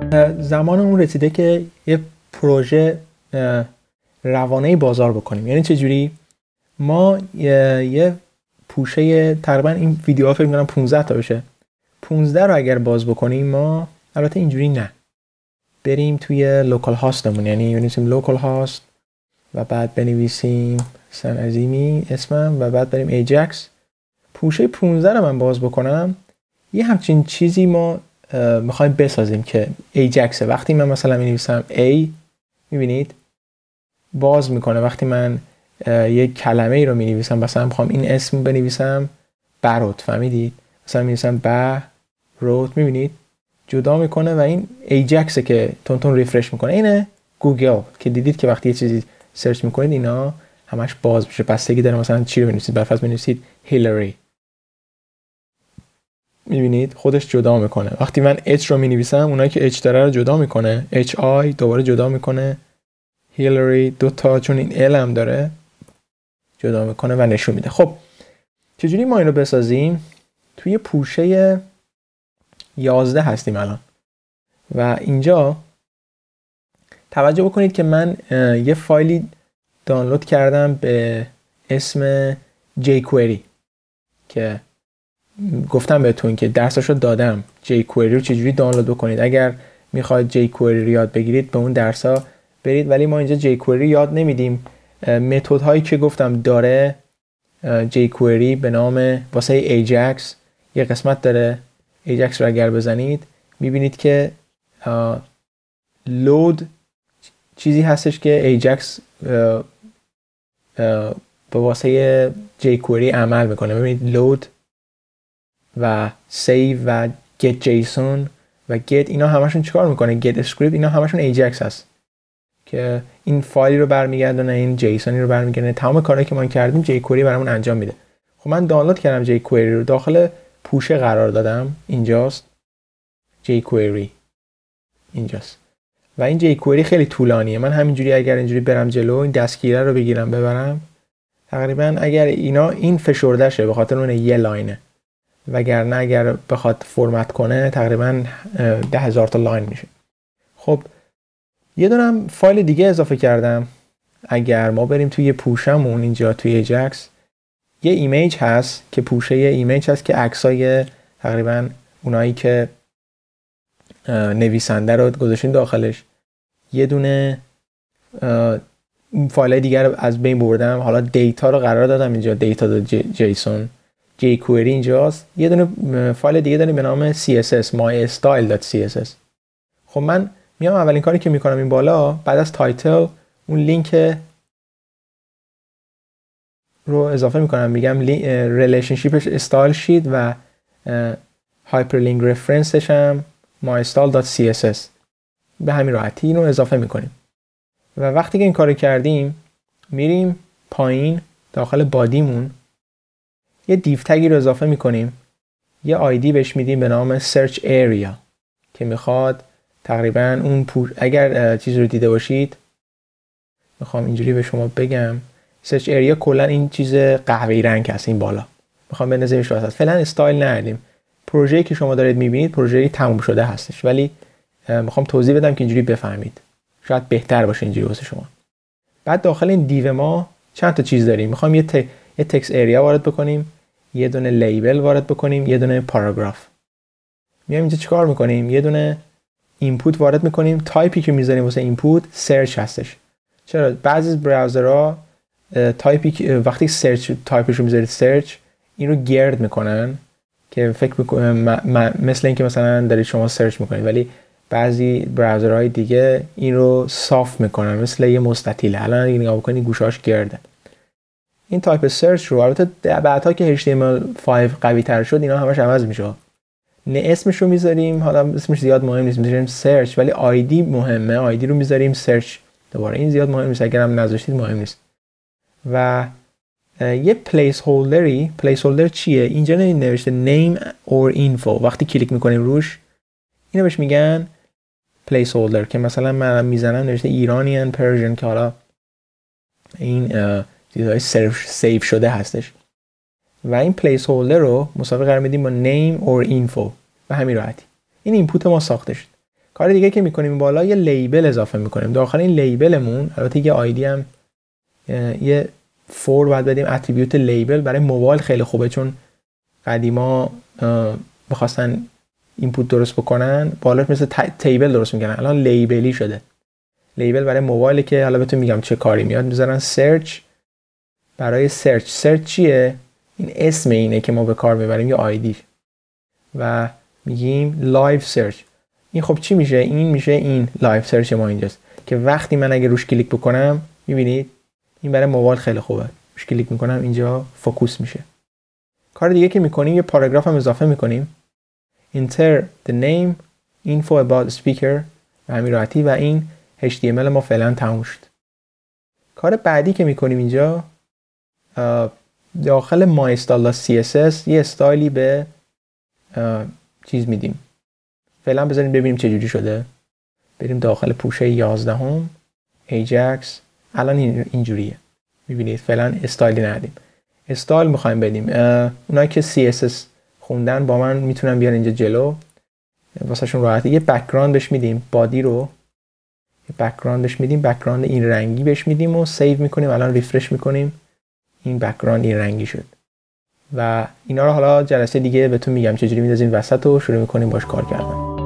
زمان اون رسیده که یه پروژه روانه بازار بکنیم. یعنی چجوری؟ ما یه پوشه تقریبا این ویدیوها فکر می‌کنم 15 تا بشه. 15 رو اگر باز بکنیم ما، البته اینجوری نه، بریم توی لوکال هاستمون، یعنی بنویسیم لوکال هاست و بعد بنویسیم سن عظیمی اسمم و بعد بریم ایجکس. پوشه 15 رو من باز بکنم، یه همچین چیزی ما میخوایم بسازیم که ایجکسه. وقتی من مثلا می‌نویسم A، می‌بینید باز میکنه. وقتی من یک کلمه ای رو می‌نویسم، مثلا میخوام این اسم بنویسم بروت، فهمیدید؟ مثلا می‌نویسم بروت، می‌بینید جدا میکنه و این ایجکسه که تون ریفرش میکنه. اینه گوگل که دیدید که وقتی یه چیزی سرچ میکنید اینا همش باز میشه. بستگی داره مثلا چی رو بنویسید. برفرض بنویسید هیلاری، میبینید خودش جدا میکنه. وقتی من H رو مینویسم، اونایی که H داره رو جدا میکنه، HI دوباره جدا میکنه، هیلاری دوتا چون این L هم داره جدا میکنه و نشون میده. خب چجوری ما اینو بسازیم؟ توی پوشه 11 هستیم الان و اینجا توجه بکنید که من یه فایلی دانلود کردم به اسم jQuery که گفتم بهتون که درساشو دادم. jQuery رو چجوری دانلود بکنید. اگر میخواید jQuery رو یاد بگیرید به اون درسا برید، ولی ما اینجا jQuery یاد نمیدیم. متد هایی که گفتم داره jQuery به نام واسه Ajax یه قسمت داره. Ajax رو اگر بزنید میبینید که load چیزی هستش که Ajax به واسه jQuery عمل میکنه. ببینید load و save و get JSON و get، اینا همشون چیکار میکنه؟ get script، اینا همشون Ajax هست که این فایلی رو برمیگردونه، این جیسونی رو برمیگردونه. تمام کارهایی که ما کردیم jQuery برامون انجام میده. خب من دانلود کردم jQuery رو، داخل پوشه قرار دادم. اینجاست jQuery، اینجاست و این jQuery خیلی طولانیه. من همینجوری اگر اینجوری برم جلو، این دستگیره رو بگیرم ببرم، تقریبا اگر این فشرده شه به خاطر اون یه لاینه، وگرنه اگر بخواد فرمت کنه تقریبا 10,000 تا لاین میشه. خب یه دونم فایل دیگه اضافه کردم. اگر ما بریم توی پوشمون اینجا توی ایجکس، یه ایمیج هست که پوشه یه ایمیج هست که عکسای تقریبا اونایی که نویسنده رو گذاشتین داخلش. یه دونه فایل دیگر رو از بین بردم، حالا دیتا رو قرار دادم اینجا، دیتا جیسون jQuery اینجاست. یه دونه فایل دیگه داریم به نام CSS mystyle.css. خب من میام اولین کاری که میکنم این بالا، بعد از تایتل اون لینک رو اضافه میکنم، میگم ریلیشنشیپش استایل شید و هایپرلینک رفرنسش هم mystyle.css. به همین راحتی اینو اضافه میکنیم و وقتی که این کارو کردیم میریم پایین داخل بادیمون یه دیو تگی رو اضافه میکنیم، یه آیدی بهش میدیم به نام search area که میخواد تقریبا اون اگر چیز رو دیده باشید، میخوام اینجوری به شما بگم، search area کلا این چیز قهوه‌ای رنگ هست این بالا، میخوام بندازیمش وسط. فعلا استایل ندیم. پروژه‌ای که شما دارید میبینید پروژه‌ای تموم شده هستش، ولی میخوام توضیح بدم که اینجوری بفهمید، شاید بهتر باشه اینجوری واسه شما. بعد داخل این دیو ما چند تا چیز داریم. میخوام یه تکست اریا وارد بکنیم، یه دونه لیبل وارد بکنیم، یه دونه پاراگراف. میایم اینجا چیکار میکنیم؟ یه دونه اینپوت وارد میکنیم. تایپی که میذاریم واسه اینپوت سرچ هستش. چرا بعضی از براوزرها تایپی وقتی سرچ تایپش رو میذارید سرچ، این رو گرد میکنن که فکر میکنم مثل اینکه مثلا دارید شما سرچ میکنید، ولی بعضی براوزرهای دیگه این رو صاف میکنن مثل یه مستطیله. الان اگه نگاه بکنید گوشاش گرده. این تایپ سرچ رو البته بعدها که HTML5 قوی تر شد اینا همش عوض میشه. نه اسمش رو میذاریم، حالا اسمش زیاد مهم نیست، میذاریم سرچ، ولی آیدی مهمه. آیدی رو میذاریم سرچ. دوباره این زیاد مهم نیست، اگرم نذاشتید مهم نیست. و یه پلیس هولدر چیه؟ اینجا نوشته name or info. وقتی کلیک میکنیم روش اینو بهش میگن پلیس هولدر، که مثلا من میزنم نوشته ایرانیان پرژن که حالا این چیزهای سیو شده هستش. و این پلیس هولدر رو مساوی قرار میدیم با name or info. به همین راحتی این اینپوت ما ساخته شد. کار دیگه که میکنیم بالا یه لیبل اضافه میکنیم. داخل این لیبلمون البته یه آیدی هم یه فور باید بدیم اتریبیوت لیبل. برای موبایل خیلی خوبه چون قدیما بخواستن اینپوت درست بکنن بالا مثل تیبل درست میکنن، الان لیبلی شده. لیبل برای موبایل که حالا بهتون میگم چه کاری میاد. میذارن سرچ. برای سرچ چیه؟ این اسم اینه که ما به کار میبریم، یه آیدی، و میگیم لایو سرچ. این خب چی میشه؟ این میشه این لایو سرچ ما اینجاست که وقتی من اگه روش کلیک بکنم میبینید این برای موبایل خیلی خوبه. روش کلیک میکنم اینجا فوکوس میشه. کار دیگه که میکنیم یه پاراگراف هم اضافه میکنیم. enter the name info about speaker به همین راحتی و این HTML ما فعلا تموم شد. کار بعدی که میکنیم اینجا داخل MyStyle.css یه استایلی به چیز میدیم. فعلا بذاریم ببینیم چه جوری شده. بریم داخل پوشه 11 Ajax. الان اینجوریه. میبینید فعلا استایلی ندیم. استایل میخوایم بدیم. اونایی که CSS خوندن با من میتونن بیان اینجا جلو. واسه شون راحته. یه بک‌گراند بهش میدیم. بادی رو یه بک‌گراند بهش میدیم. بک‌گراند این رنگی بهش میدیم و سیو میکنیم. الان ریفرش میکنیم. این بک‌گراند این رنگی شد. و اینا رو حالا جلسه دیگه بهتون میگم چجوری میذاریم وسط و شروع میکنیم باش کار کردن.